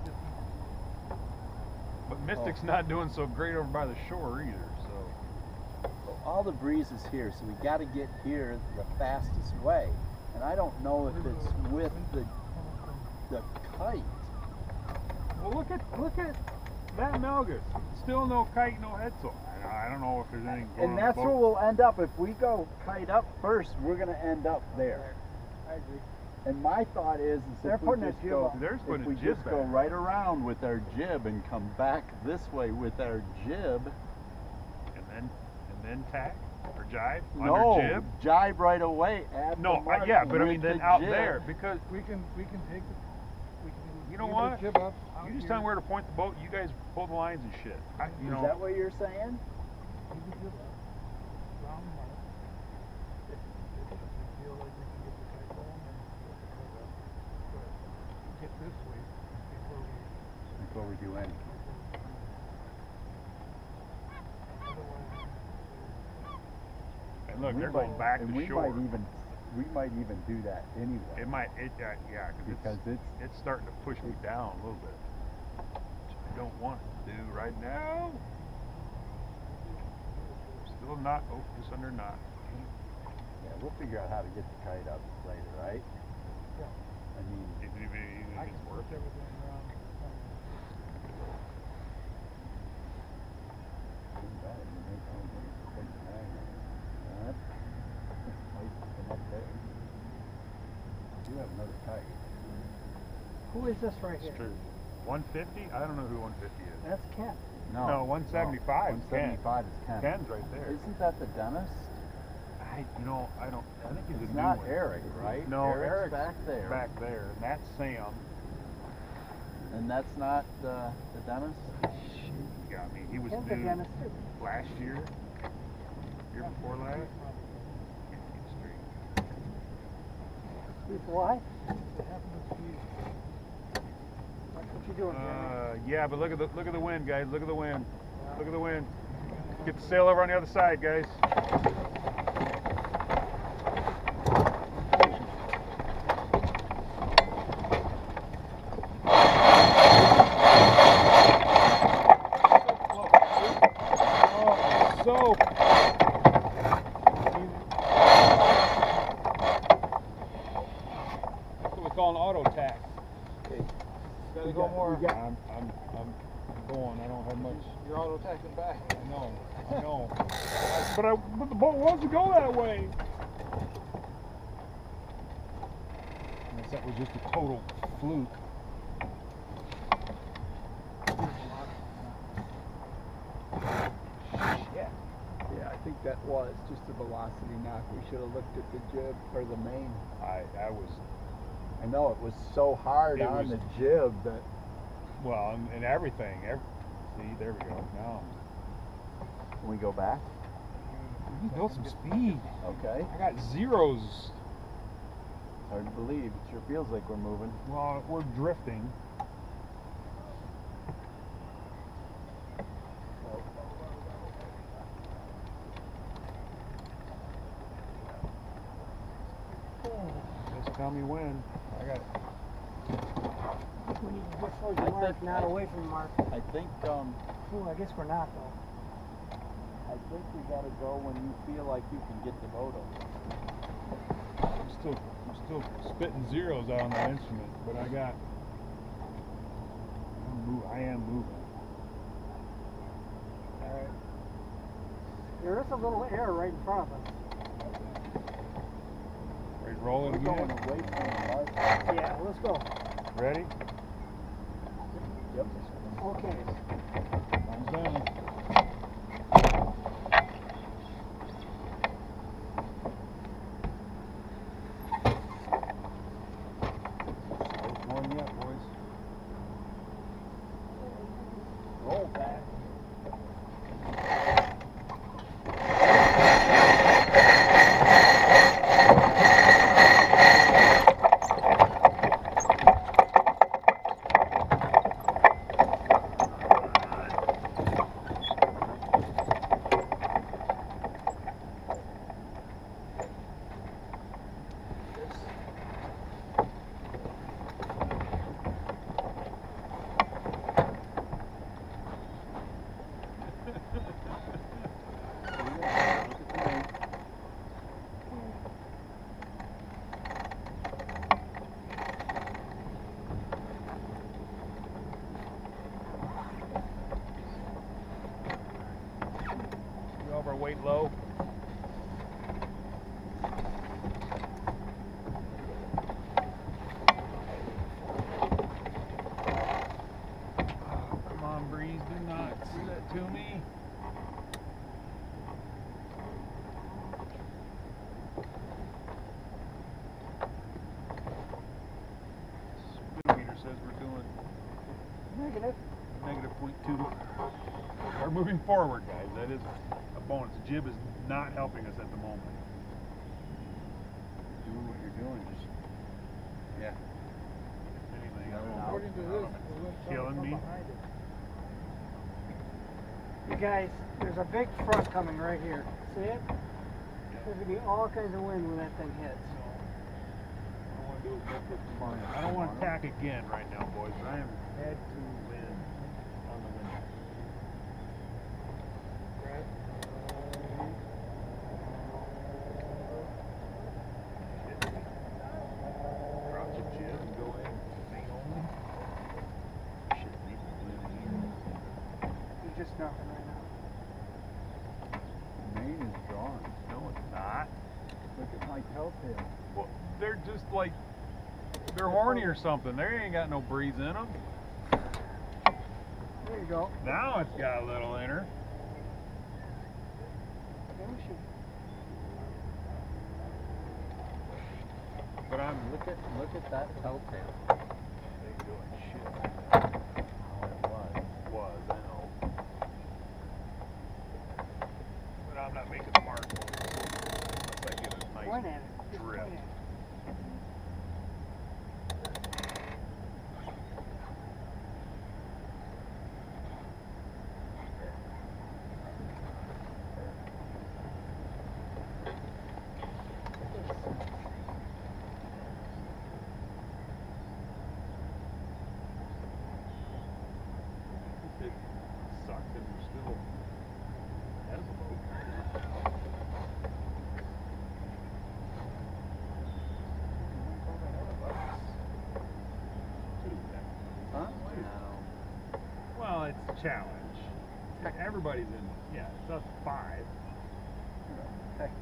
But Mystic's not doing so great over by the shore either, so. All the breeze is here, so we got to get here the fastest way. And I don't know if it's with the kite. Well, look at that Melgus. Still no kite, no Hetzel. I And I don't know if there's anything going And on that's the where boat. we'll end up. If we go kite up first, we're gonna end up there. I agree. And my thought is They're if we putting a just jib go, up. They're if putting we a jib just go back. right around with our jib and come back this way with our jib. And then tack or jibe No, under jib. jibe right away. Add No, the mark yeah, but I with mean then the out jib. there because We can take the, we can You know leave what? the jib up out you just here, tell me where to point the boat. You guys pull the lines and shit. You Is know. that what you're saying? leave the jib up, round the mark. If we feel like we can get the kite going, then get the kite up. But get this way before we Before we do anything. otherwise. And look, We they're might- going back and to we shore. We might even do that anyway. It might. Yeah, because it's starting to push me down a little bit. Which I don't want to do right now. Still not. Oh, just under knot. yeah, we'll figure out how to get the kite up later, right? Yeah. I mean, If I it's can worth switch it. everything around. You have another kite. Who is this right It's here? true. 150? I don't know who 150 is. That's Ken. No, 175 is Ken. 175 is Ken. Ken's right there. Isn't that the dentist? I don't. I think he's a It's new not one. Eric, right? No, Eric's back there. Back there, and that's Sam. And that's not the dentist? Yeah, I mean he was Ken's a new dentist too. last year. Year before last. Can't keep straight. Why? They happen to be What you doing, Jeremy? Yeah, but look at the wind, guys. Look at the wind. Look at the wind. Get the sail over on the other side, guys. So that's what we call an auto tack. Gotta go more. I'm going. I don't have much. You're auto tacking back. I know. But the boat wants to go that way. Unless that was just a total fluke. Shit. Yeah, I think that was just a velocity knock. We should have looked at the jib or the main. I was, I know it was so hard It on was- the jib that well, and everything. See, there we go. Now when we go back. we built some speed. Okay. I got zeros. It's hard to believe. It sure feels like we're moving. Well, we're drifting. Just tell me when. I got it. We need to get towards I the mark, think- not away from the mark. I think Ooh, I guess we're not though. we gotta go when you feel like you can get the boat over. I'm still spitting zeros out on that instrument, but I am moving. Alright. There is a little air right in front of us. Ready to roll it We're going again? away from the mark. Yeah, let's go. Ready? Yep. Okay. Thumbs down. Slowest one yet, boys. Roll back. weight low. Oh, come on, Breeze, do not do that to me. Speedometer says we're doing Negative. negative 0.2. We're moving forward, guys. That is a bonus. The jib is not helping us at the moment. Doing what you're doing, just yeah. Anything, According to this, the wind's Killing coming me. from behind it. You guys, there's a big front coming right here. See it? There's gonna be all kinds of wind when that thing hits. I don't want to tack again right now, boys. I am head to wind on the wind. Drop the jib and go in. Main only. Shit, leave the blue here. There's just nothing right now. Main is drawn. No, it's not. Look at my telltale. Well, they're just like, they're horny or something. They ain't got no breeze in them. There you go. Now it's got a little in her. Maybe we should. But I'm Look at that telltale. they doing shit. How it Was, I know. But I'm not making the mark. Unless I get a nice Point at it. Just drift. point at it. It sucks and you're still ahead of the boat. Huh? Well, it's a challenge. Everybody's in, yeah, it's us 5. Heck.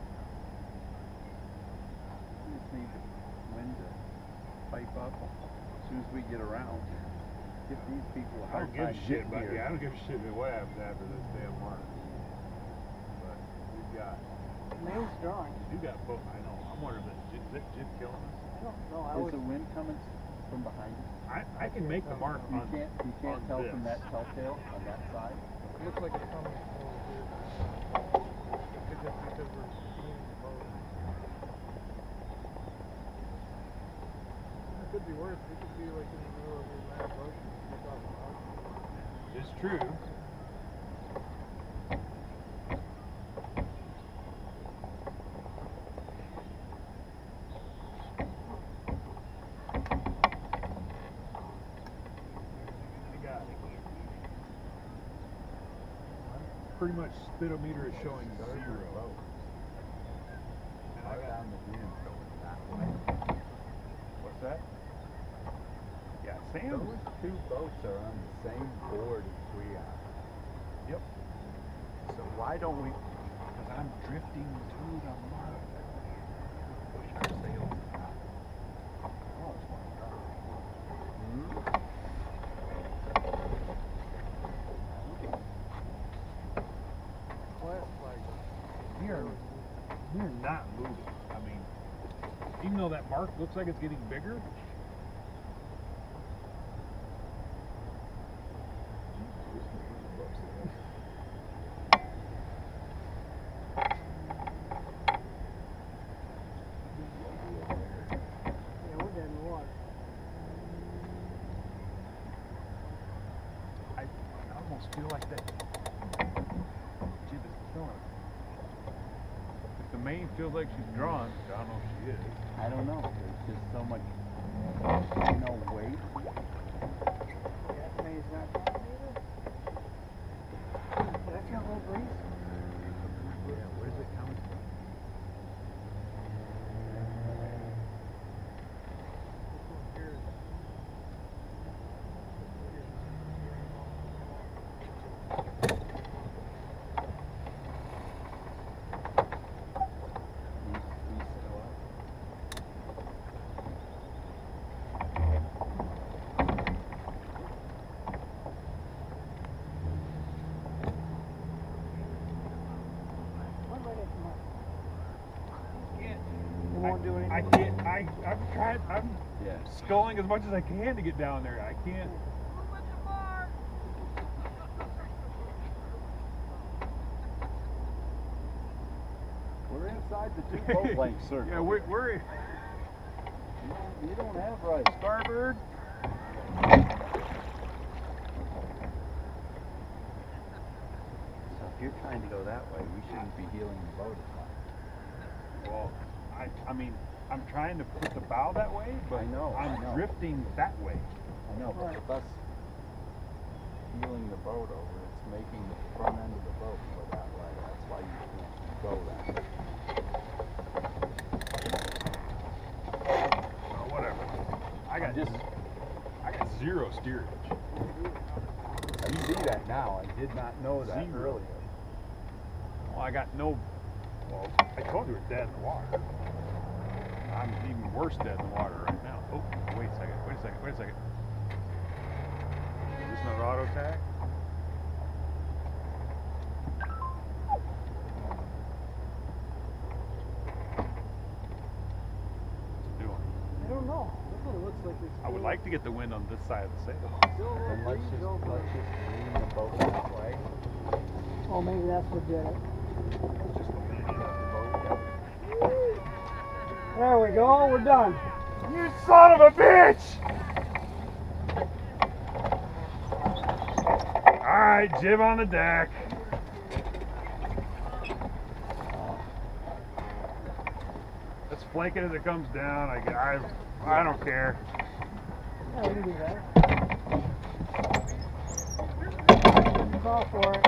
We just need the wind to pipe up as soon as we get around. Give these people a I hard don't give time a shit getting about, here. yeah, I don't give a shit about what happens after this damn mark. But we've got, Main's drawing. you got both, I know, I'm wondering if is that jib killing us? I don't know. I Is was. the wind coming from behind you? I can make the mark You on, can't on tell from this. that telltale on that side? It looks like it's coming over here. It's just because we're seeing the boat. It could be worse. We could be like in the middle of the Atlantic Ocean. We're talking about. It's true. I got it. Pretty much speedometer is showing 0. And I got the wind going that way. what's that? Yeah, Sam. Those two boats are on the same board as we are. Yep. So why don't we? Because I'm drifting to the mark. Push our sail. Oh my God. Class flag. We are not moving. I mean, even though that mark looks like it's getting bigger, Yeah, we're dead in the water. I almost feel like that jib is killing us. If the main feels like she's drawn, I don't know if she is. I don't know. There's just so much, weight. Yeah, Main's not drawing either. Did I feel a little breeze? Yeah, where's it coming from? This one here is. I can't. I'm trying. I'm Yeah. sculling as much as I can to get down there. I can't. We're inside the 2 boat length circle. Yeah, we're You don't have right. starboard. So if you're trying to go that way, we shouldn't be heeling the boat as much. Well, I mean, I'm trying to put the bow that way, but I know. I'm drifting that way. I know, but with us heeling the boat over, it's making the front end of the boat go that way. That's why you can't go that way. Oh, whatever. I got zero steerage. You see that now. I did not know that Zero. earlier. Well, I got no. Well, I told you we're dead in the water. I'm even worse dead in the water right now. Oh, wait a second. Is this another auto tag? What's it doing? I don't know. That's what it looks like. It's I would like to get the wind on this side of the sail. still a little Then let's breeze, just though, but- lean the boat that way. Oh, maybe that's what did it. Just lean the boat. There we go. We're done. You son of a bitch! Alright, jib on the deck. Let's flank it as it comes down. I don't care. Yeah, we can do that. Call for it.